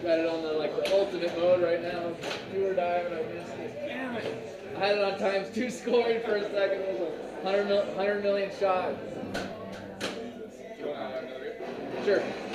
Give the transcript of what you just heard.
Got it on the the ultimate mode right now. Do or die, and I missed it. Damn it! I had it on ×2 scoring for a second. It was a 100 million shot. Sure.